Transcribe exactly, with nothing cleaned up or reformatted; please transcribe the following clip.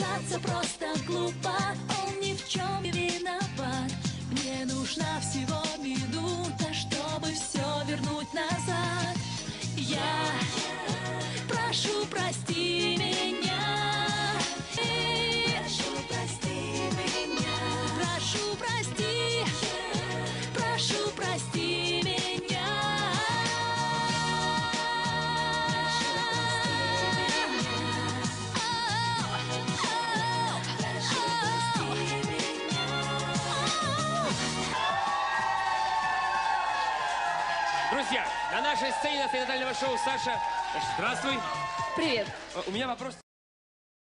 обижаться просто глупо. Он ни в чем не виноват. Мне нужна всего минута, чтобы все вернуть назад. Я прошу, прости меня. Прошу, прости меня. Прошу, прости. Прошу, прости меня. Друзья, на нашей сцене национального шоу Саша. Саша, здравствуй. Привет. У меня вопрос